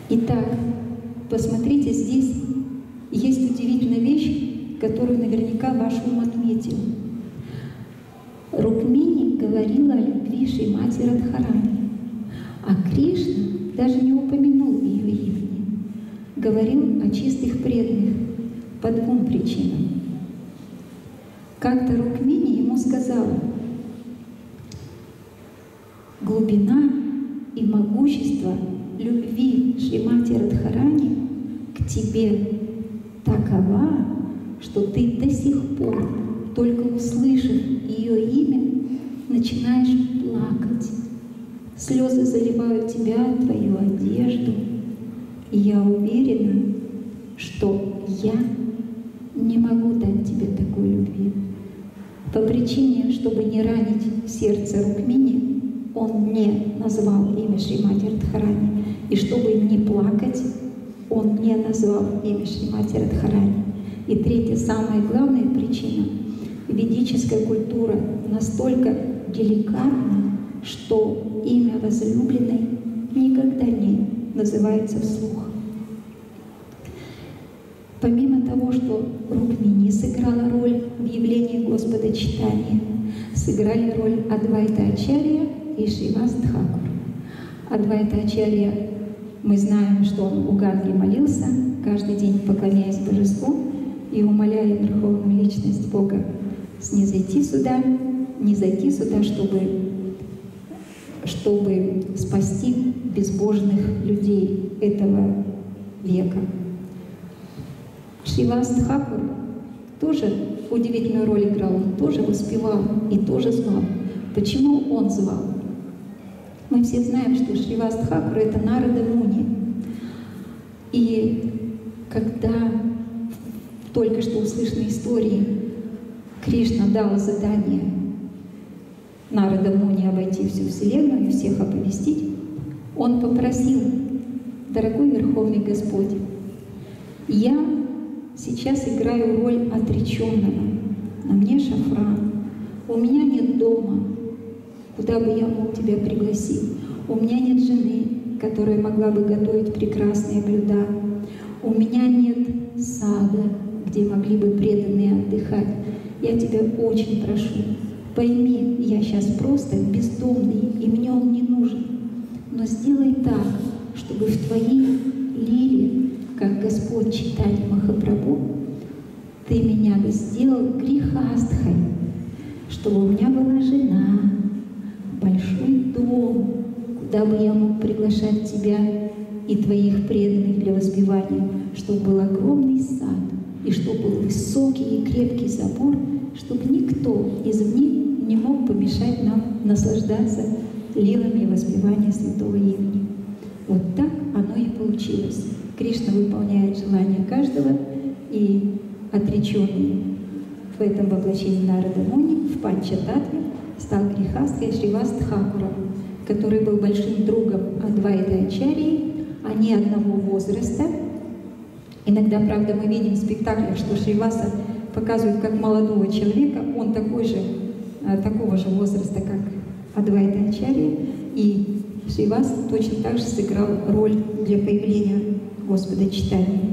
Итак, посмотрите, здесь есть удивительная вещь, которую наверняка ваш ум отметил. Рукмини говорила о любви Шримати Радхарани, а Кришна даже не упомянул ее имени. Говорил о чистых преданных по двум причинам. Как-то Рукмини ему сказала: глубина и могущество любви Шримати Радхарани к тебе такова, что ты до сих пор, только услышав ее имя, начинаешь плакать. Слезы заливают тебя, твою одежду. И я уверена, что я не могу дать тебе такой любви. По причине, чтобы не ранить сердце Рукмини, он не назвал имя Шримати Радхарани. И чтобы не плакать, он не назвал имя Шримати Радхарани. И третья, самая главная причина — ведическая культура настолько деликатна, что имя возлюбленной никогда не называется вслух. Помимо того, что Рукмини сыграла роль в явлении Господа Чайтаньи, сыграли роль Адвайта Ачарья и Шривас Тхакур. Адвайта Ачарья, мы знаем, что он у Ганги молился, каждый день поклоняясь Божеству и умоляя Верховную Личность Бога снизойти сюда, не зайти сюда, чтобы спасти безбожных людей этого века. Шривас Тхакур тоже удивительную роль играл, он тоже воспевал и тоже звал. Почему он звал? Мы все знаем, что Шривас Тхакур — это Нарада Муни. И когда в только что услышанной истории Кришна дал задание Нарада Муни обойти всю Вселенную и всех оповестить, он попросил: дорогой Верховный Господь, я сейчас играю роль отреченного, на мне шафран, у меня нет дома, куда бы я мог тебя пригласить, у меня нет жены, которая могла бы готовить прекрасные блюда, у меня нет сада, где могли бы преданные отдыхать. Я тебя очень прошу, пойми, я сейчас просто бездомный, и мне он не нужен. Но сделай так, чтобы в твоей лиле, как Господь Чайтанья Махапрабху, ты меня бы сделал грехастхой, чтобы у меня была жена, большой дом, куда бы я мог приглашать тебя и твоих преданных для воспевания, чтобы был огромный сад, и чтобы был высокий и крепкий забор, чтобы никто извне не мог помешать нам наслаждаться лилами воспевания святого имени. Вот так оно и получилось. Кришна выполняет желания каждого, и отреченный в этом воплощении Нарада Муни в Панчататве стал грехастхой Шривас Тхакуром, который был большим другом Адвайта Ачарьи. Они одного возраста. Иногда, правда, мы видим в спектаклях, что Шриваса показывают как молодого человека, он такого же возраста, как Адвайта Ачарья, и Шривас точно так же сыграл роль для появления Господа Чайтаньи.